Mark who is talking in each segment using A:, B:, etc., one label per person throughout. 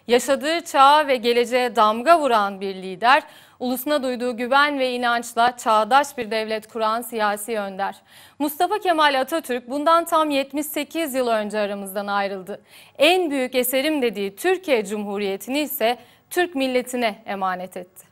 A: Yaşadığı çağa ve geleceğe damga vuran bir lider, ulusuna duyduğu güven ve inançla çağdaş bir devlet kuran siyasi önder. Mustafa Kemal Atatürk bundan tam 78 yıl önce aramızdan ayrıldı. En büyük eserim dediği Türkiye Cumhuriyeti'ni ise Türk milletine emanet etti.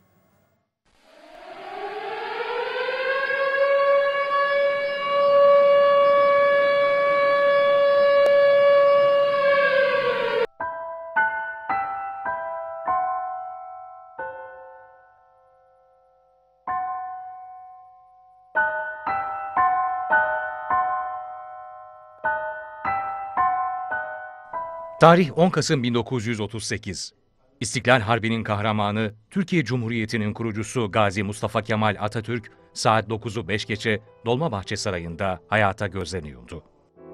B: Tarih 10 Kasım 1938. İstiklal Harbi'nin kahramanı, Türkiye Cumhuriyeti'nin kurucusu Gazi Mustafa Kemal Atatürk, saat 9'u 5 geçe Dolmabahçe Sarayı'nda hayata gözlerini yumdu.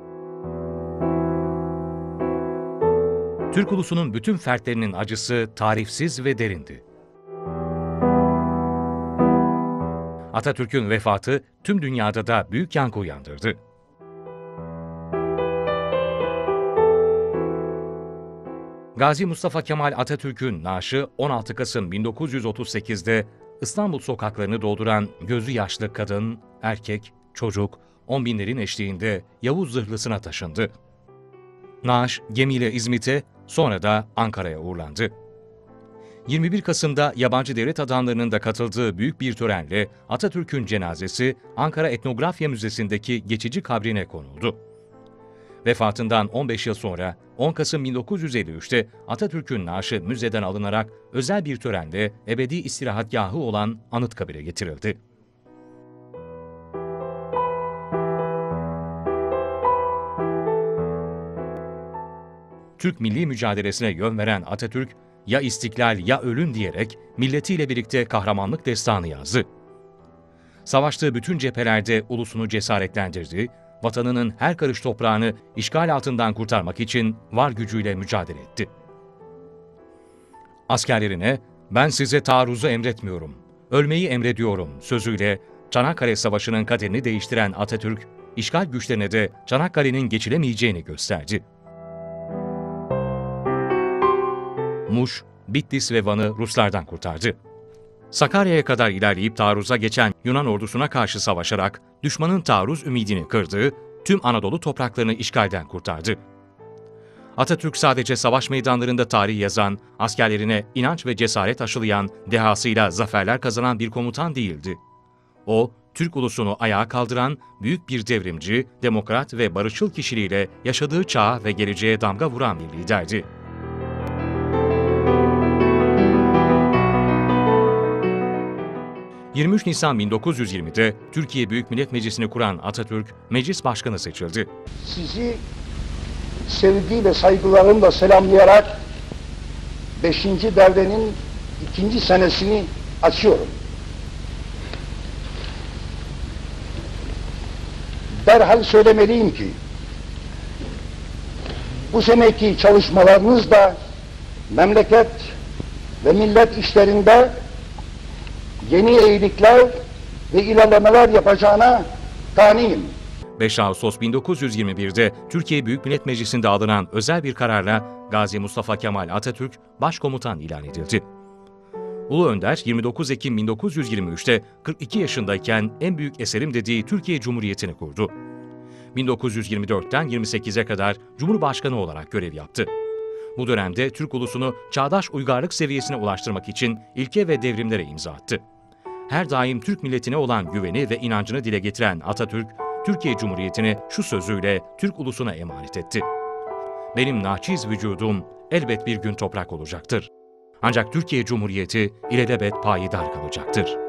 B: Türk ulusunun bütün fertlerinin acısı tarifsiz ve derindi. Atatürk'ün vefatı tüm dünyada da büyük yankı uyandırdı. Gazi Mustafa Kemal Atatürk'ün naaşı 16 Kasım 1938'de İstanbul sokaklarını dolduran gözü yaşlı kadın, erkek, çocuk, on binlerin eşliğinde Yavuz Zırhlısı'na taşındı. Naaş gemiyle İzmit'e, sonra da Ankara'ya uğurlandı. 21 Kasım'da yabancı devlet adamlarının da katıldığı büyük bir törenle Atatürk'ün cenazesi Ankara Etnografya Müzesi'ndeki geçici kabrine konuldu. Vefatından 15 yıl sonra 10 Kasım 1953'te Atatürk'ün naaşı müzeden alınarak özel bir törenle ebedi istirahatgahı olan Anıtkabir'e getirildi. Türk milli mücadelesine yön veren Atatürk, ya istiklal ya ölüm diyerek milletiyle birlikte kahramanlık destanı yazdı. Savaştığı bütün cephelerde ulusunu cesaretlendirdi, vatanının her karış toprağını işgal altından kurtarmak için var gücüyle mücadele etti. Askerlerine "Ben size taarruzu emretmiyorum, ölmeyi emrediyorum" sözüyle Çanakkale Savaşı'nın kaderini değiştiren Atatürk, işgal güçlerine de Çanakkale'nin geçilemeyeceğini gösterdi. Muş, Bitlis ve Van'ı Ruslardan kurtardı. Sakarya'ya kadar ilerleyip taarruza geçen Yunan ordusuna karşı savaşarak düşmanın taarruz ümidini kırdı, tüm Anadolu topraklarını işgalden kurtardı. Atatürk sadece savaş meydanlarında tarih yazan, askerlerine inanç ve cesaret aşılayan, dehasıyla zaferler kazanan bir komutan değildi. O, Türk ulusunu ayağa kaldıran büyük bir devrimci, demokrat ve barışçıl kişiliğiyle yaşadığı çağa ve geleceğe damga vuran bir liderdi. 23 Nisan 1920'de Türkiye Büyük Millet Meclisi'ni kuran Atatürk, meclis başkanı seçildi.
C: Sizi sevgi ve saygılarımla selamlayarak 5. devrenin 2. senesini açıyorum. Derhal söylemeliyim ki, bu seneki çalışmalarınız da memleket ve millet işlerinde yeni eğilikler ve ilerlemeler yapacağına kaniyim.
B: 5 Ağustos 1921'de Türkiye Büyük Millet Meclisi'nde alınan özel bir kararla Gazi Mustafa Kemal Atatürk başkomutan ilan edildi. Ulu Önder 29 Ekim 1923'te 42 yaşındayken en büyük eserim dediği Türkiye Cumhuriyeti'ni kurdu. 1924'ten 28'e kadar Cumhurbaşkanı olarak görev yaptı. Bu dönemde Türk ulusunu çağdaş uygarlık seviyesine ulaştırmak için ilke ve devrimlere imza attı. Her daim Türk milletine olan güveni ve inancını dile getiren Atatürk, Türkiye Cumhuriyeti'ni şu sözüyle Türk ulusuna emanet etti: "Benim naçiz vücudum elbet bir gün toprak olacaktır. Ancak Türkiye Cumhuriyeti ilelebet payidar kalacaktır."